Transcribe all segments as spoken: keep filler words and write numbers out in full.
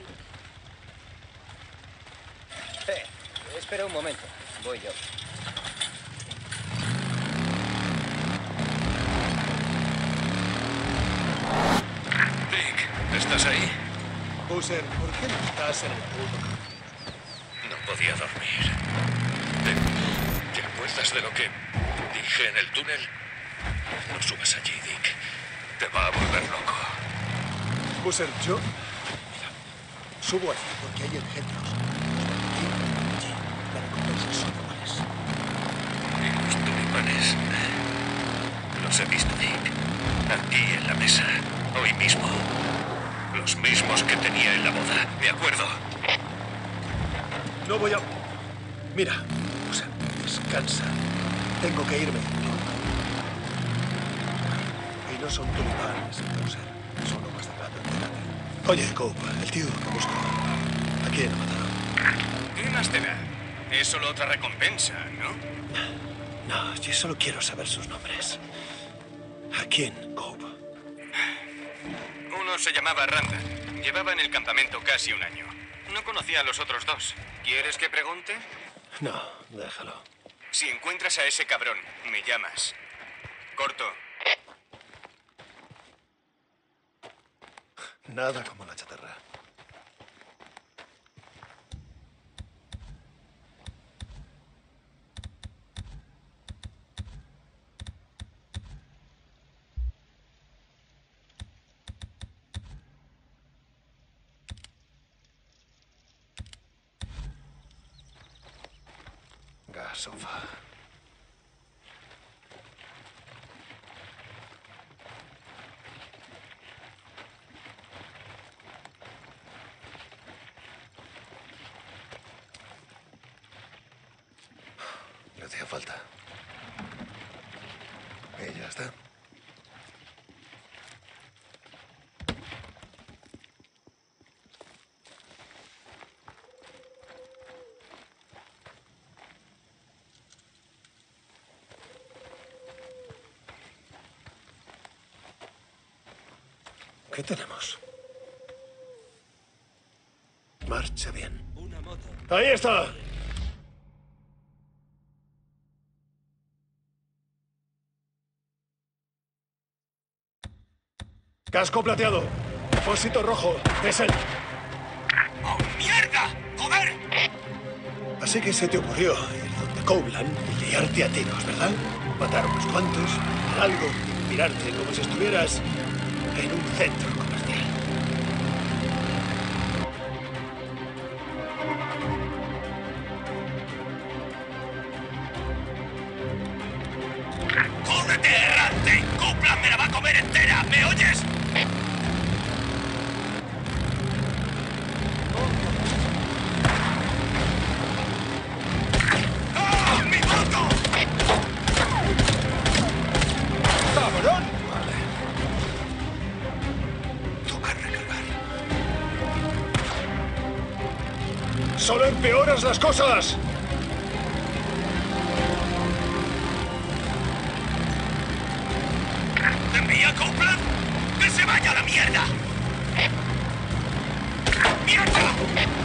Eh, espera un momento. Voy yo. Dick, ¿estás ahí? Boozer, ¿por qué no estás en el puto camino? No podía dormir. ¿Te, ¿Te acuerdas de lo que dije en el túnel? No subas allí, Dick. Te va a volver loco. Boozer, yo... Mira, subo allí porque hay engendros. Allí, la recompensa son iguales. ¿Y los tulipanes? Los he visto, Dick. Aquí en la mesa. Hoy mismo. Los mismos que tenía en la boda. ¿De acuerdo? No voy a... Mira, Boozer, descansa. Tengo que irme. Y no son tulipanes, Boozer. Son hojas de plata. Oye, Cope, el tío que busco. ¿A quién ha matado? ¿Qué más te da? Es solo otra recompensa, ¿no? No, yo solo quiero saber sus nombres. ¿A quién, Cope? Uno se llamaba Randall. Llevaba en el campamento casi un año. No conocía a los otros dos. ¿Quieres que pregunte? No, déjalo. Si encuentras a ese cabrón, me llamas. Corto. Nada como la chatarra. Gasofa. Le hacía falta. Y ya está. ¿Qué tenemos? Marcha bien. Una moto. ¡Ahí está! Casco plateado. Fósito rojo. Es él. ¡Oh, mierda! ¡Joder! Así que se te ocurrió ir donde Copeland y liarte a tiros, ¿verdad? Matar a unos cuantos, hacer algo, mirarte como si estuvieras en un centro comercial. ¡Córrete, errante! ¡Copland me la va a comer entera! ¿Me oyes? ¡Ah, mi moto! ¡Cabrón! Vale. Toca recargar. ¡Solo empeoras las cosas! ¿Te envía Copland? ¡Que se vaya a la mierda! ¡Mierda!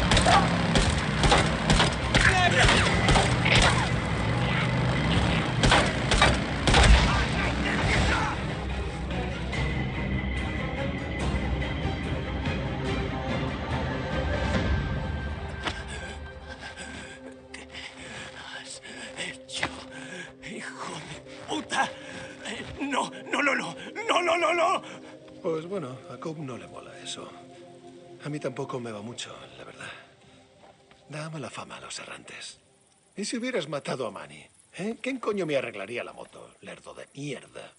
Has hecho, hijo de puta. Eh, No, no, no, no, no, no, no, no. Pues bueno, a Cope no le mola eso. A mí tampoco me va mucho, la verdad. Da mala fama a los errantes. ¿Y si hubieras matado a Manny? ¿Eh? ¿Quién coño me arreglaría la moto, lerdo de mierda?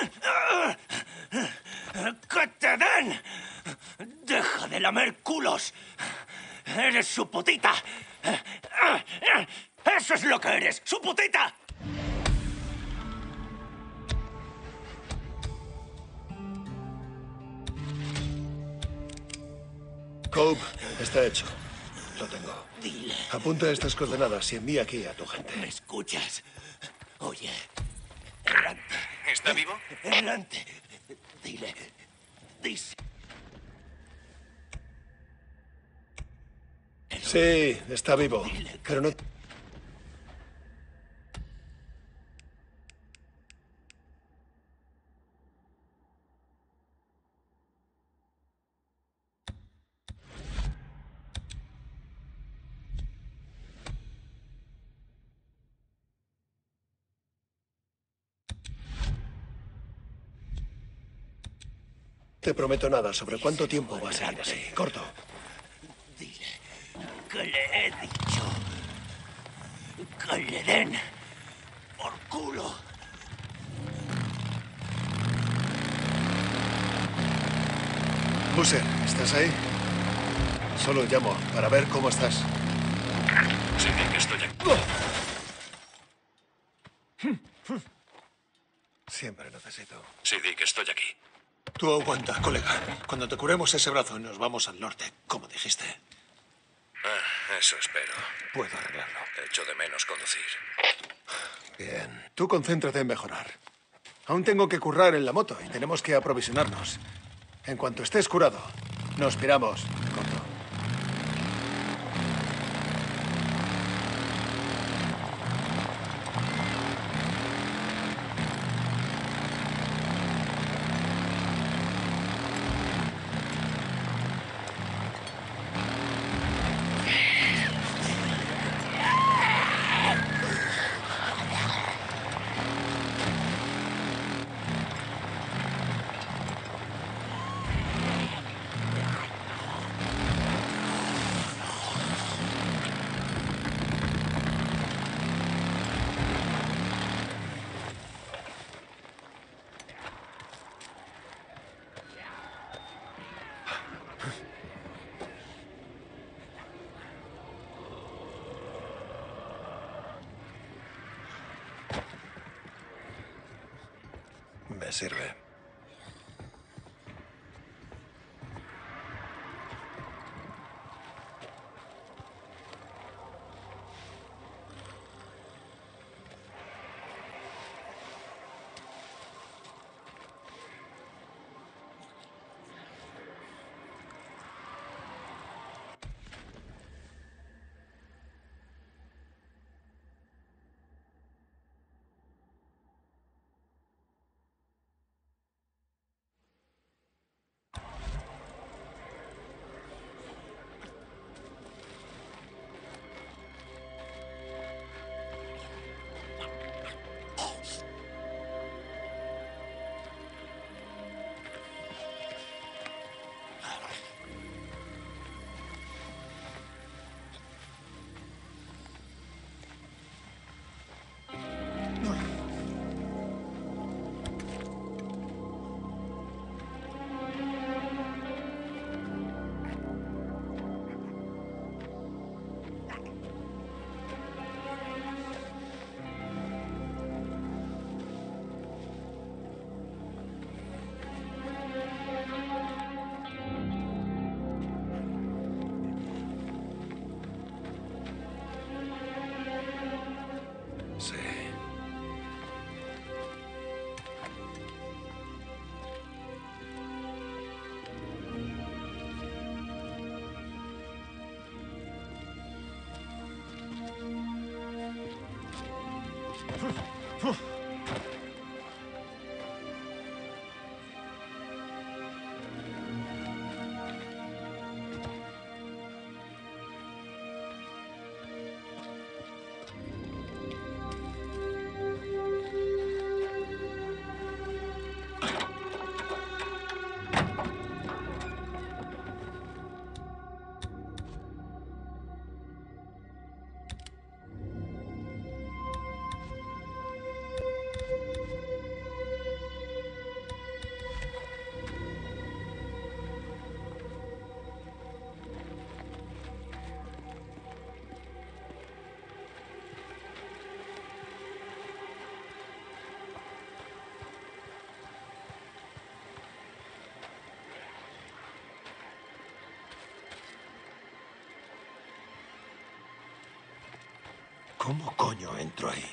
¡Que te den! ¡Deja de lamer culos! ¡Eres su putita! ¡Eso es lo que eres! ¡Su putita! Cope, está hecho. Lo tengo. Dile. Apunta estas coordenadas y envía aquí a tu ¿Me gente. escuchas? Oye, errante, ¿Está vivo? errante. Dile. Dice. Sí, está vivo. Pero no... te prometo nada sobre cuánto tiempo va a seguir así. Corto. Dile que le he dicho que le den por culo. Buser, ¿estás ahí? Solo llamo para ver cómo estás. Sí, Dick, estoy aquí. Siempre necesito. Sí, Dick, estoy aquí. Tú aguanta, colega. Cuando te curemos ese brazo nos vamos al norte, como dijiste. Ah, eso espero. Puedo arreglarlo. Echo de menos conducir. Bien. Tú concéntrate en mejorar. Aún tengo que currar en la moto y tenemos que aprovisionarnos. En cuanto estés curado, nos piramos. Corto. Me sirve. Sí. ¿Cómo coño entro ahí?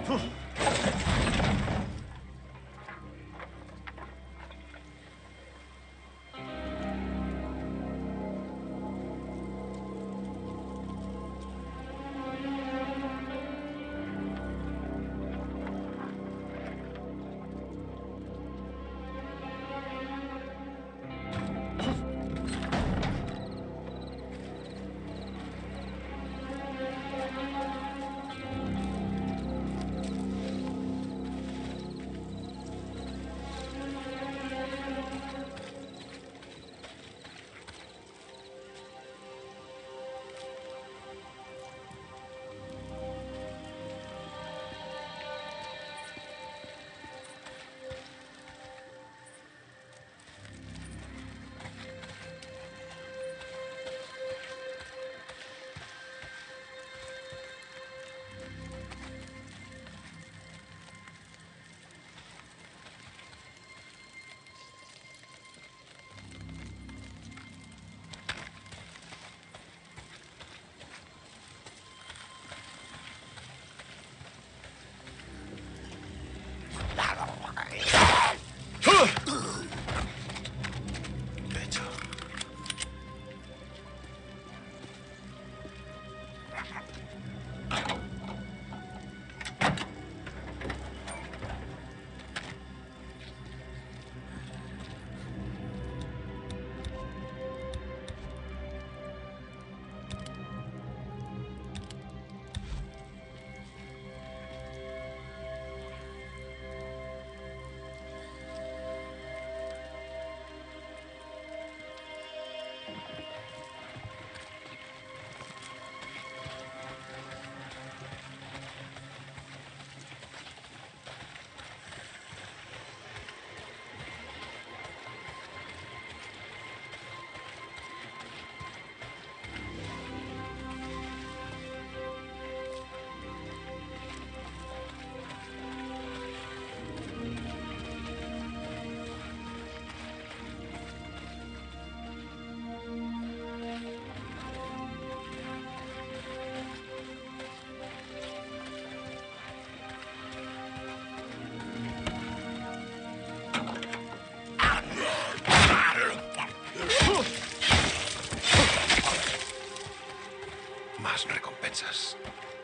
Más recompensas.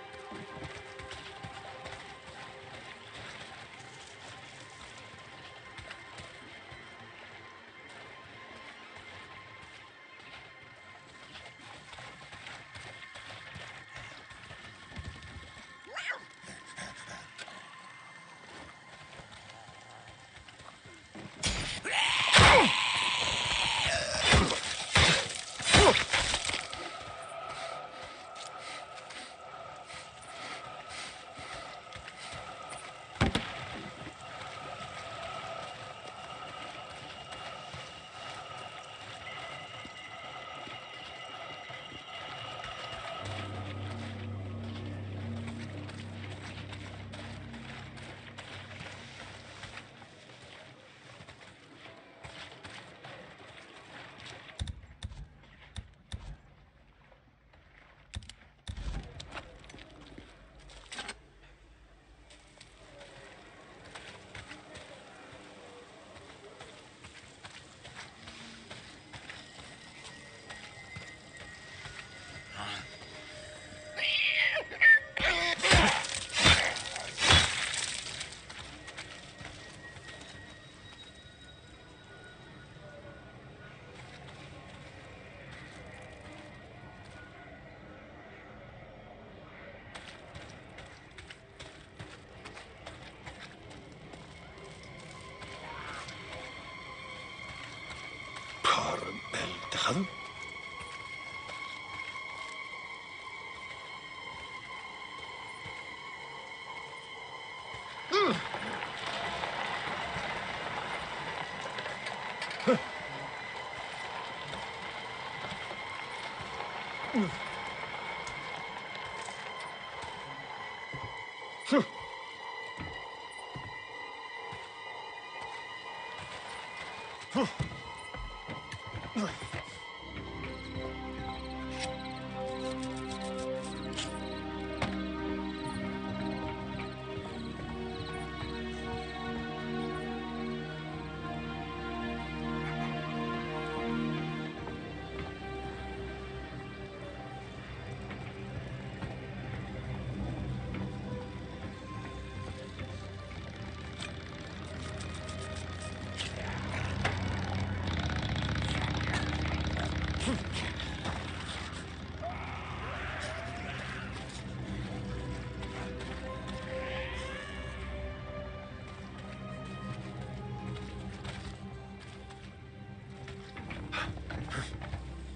¿El tejado?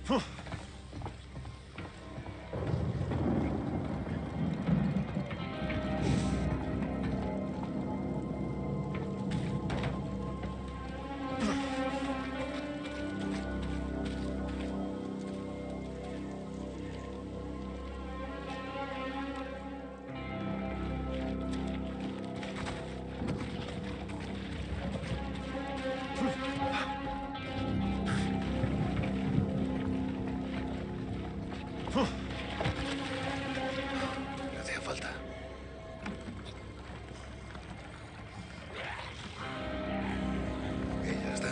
Me hacía falta. Y ya está.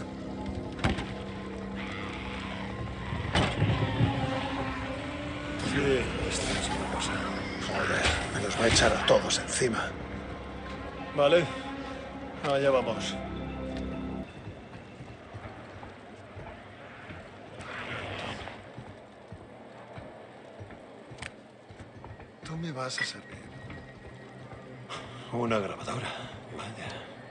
Sí, esta es una cosa. Joder, me los va a echar a todos encima. Vale, allá vamos. Tú me vas a servir. Una grabadora. Vaya.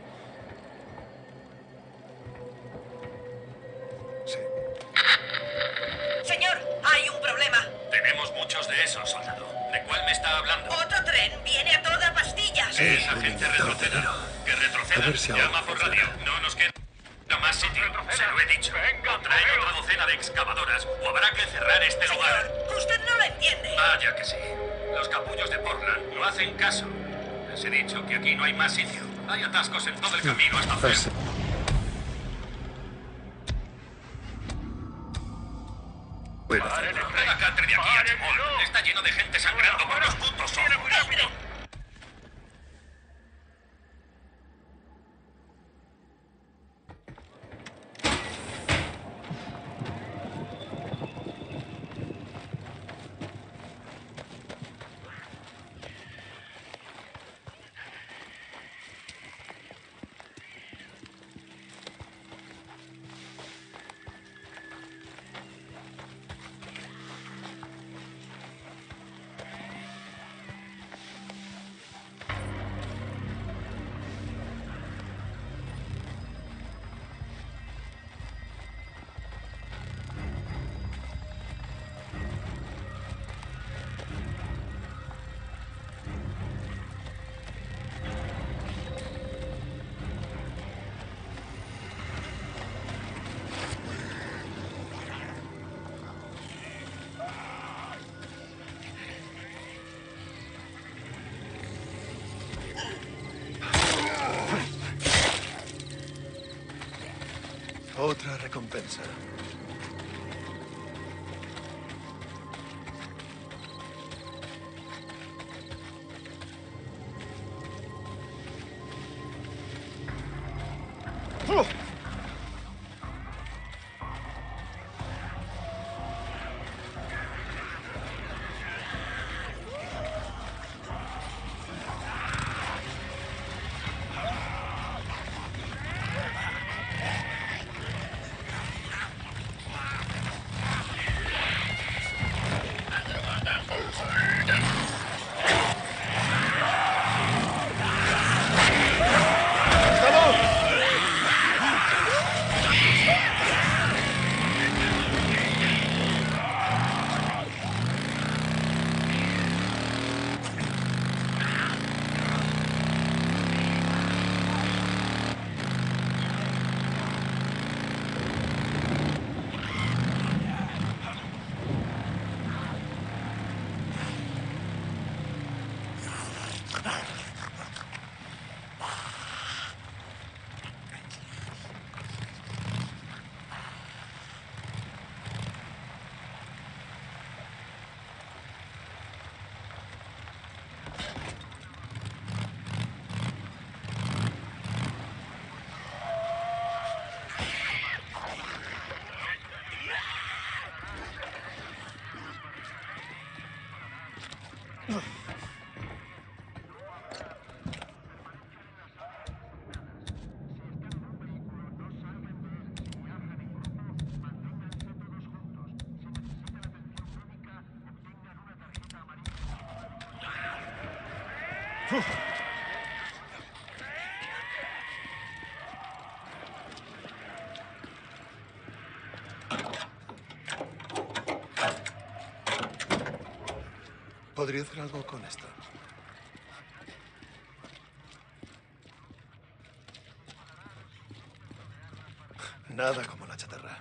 Sí. Señor, hay un problema. Tenemos muchos de esos, soldado. ¿De cuál me está hablando? Otro tren viene a toda pastilla. Sí, esa un gente inyector de retroceda. dinero. Que A retroceda. ver si ahora Llama por radio. funciona. No nos queda más sitio. Se lo he dicho. O traen otra docena de excavadoras o habrá que cerrar este lugar. Señor, usted no lo entiende. Vaya que sí. Los capullos de Portland no hacen caso. Les he dicho que aquí no hay más sitio. Hay atascos en todo el camino hasta Pues, hacer. bueno, Ven acá, entre de aquí a Chemol. Está lleno de gente sangrando por los putos ojos. otra recompensa. ¡Oh! Podría hacer algo con esto. Nada como la chatarra.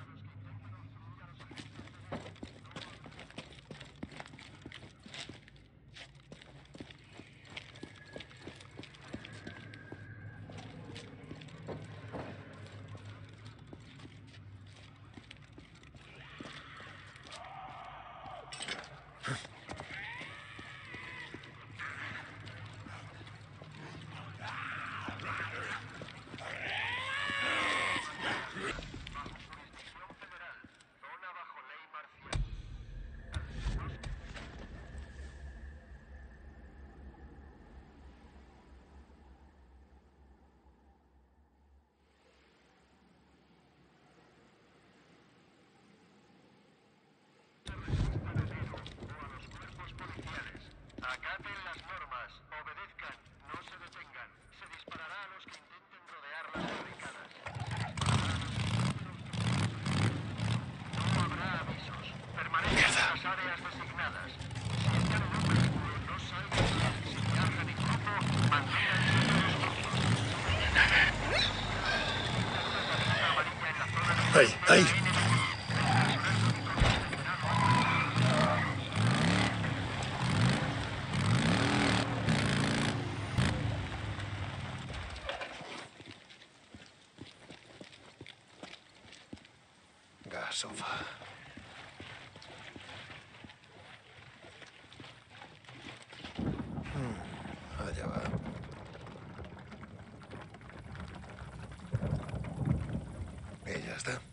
Acaten las normas, obedezcan, no se detengan. Se disparará a los que intenten rodear las barricadas. No habrá avisos. Permanezcan en las áreas designadas. Si están en un vehículo, no salgan. Si viajan en grupo, manténganse de los grupos. Amarilla en la zona de... ¡Ahí, ahí! Gasofa. Hmm, allá va. Y ya está.